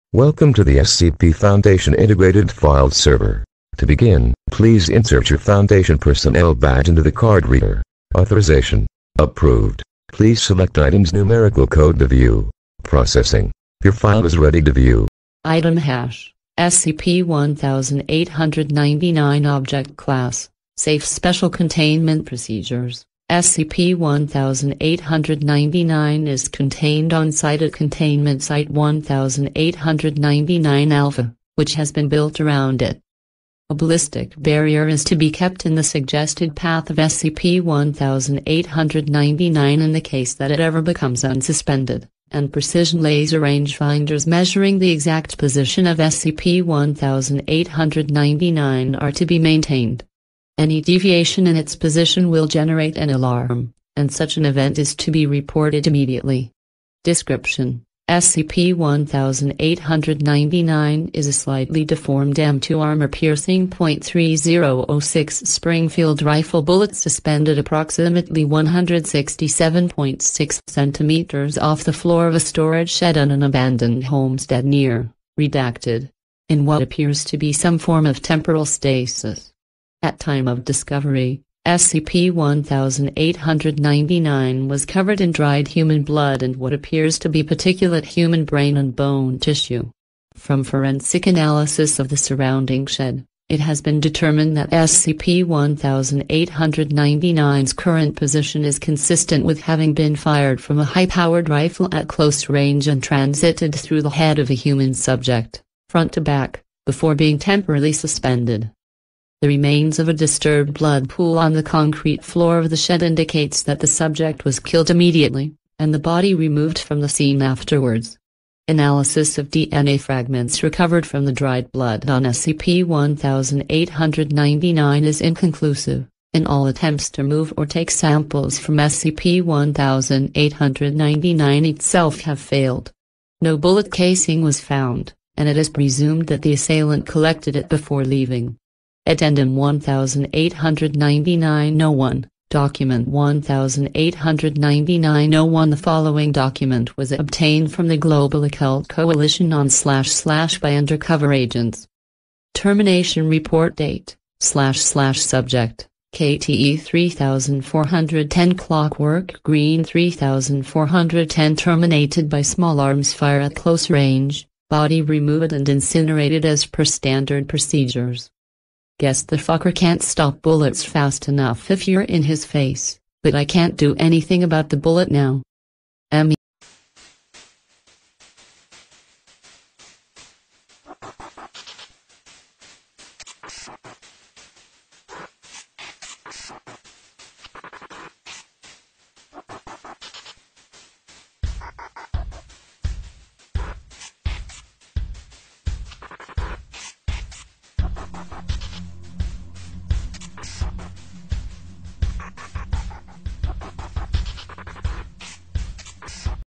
Welcome to the SCP Foundation Integrated File Server. To begin, please insert your Foundation personnel badge into the card reader. Authorization. Approved. Please select item's numerical code to view. Processing. Your file is ready to view. Item hash, SCP-1899 Object Class, Safe Special Containment Procedures. SCP-1899 is contained on site at Containment Site 1899 Alpha, which has been built around it. A ballistic barrier is to be kept in the suggested path of SCP-1899 in the case that it ever becomes unsuspended, and precision laser rangefinders measuring the exact position of SCP-1899 are to be maintained. Any deviation in its position will generate an alarm, and such an event is to be reported immediately. Description: SCP-1899 is a slightly deformed M2 armor-piercing .3006 Springfield rifle bullet suspended approximately 167.6 centimeters off the floor of a storage shed on an abandoned homestead near, redacted, in what appears to be some form of temporal stasis. At time of discovery, SCP-1899 was covered in dried human blood and what appears to be particulate human brain and bone tissue. From forensic analysis of the surrounding shed, it has been determined that SCP-1899's current position is consistent with having been fired from a high-powered rifle at close range and transited through the head of a human subject, front to back, before being temporarily suspended. The remains of a disturbed blood pool on the concrete floor of the shed indicates that the subject was killed immediately, and the body removed from the scene afterwards. Analysis of DNA fragments recovered from the dried blood on SCP-1899 is inconclusive, and all attempts to move or take samples from SCP-1899 itself have failed. No bullet casing was found, and it is presumed that the assailant collected it before leaving. Addendum 1899-01, Document 1899-01. The following document was obtained from the Global Occult Coalition on / by undercover agents. Termination Report Date, / Subject, KTE 3410 Clockwork Green 3410 Terminated by small arms fire at close range, body removed and incinerated as per standard procedures. Guess the fucker can't stop bullets fast enough if you're in his face, but I can't do anything about the bullet now.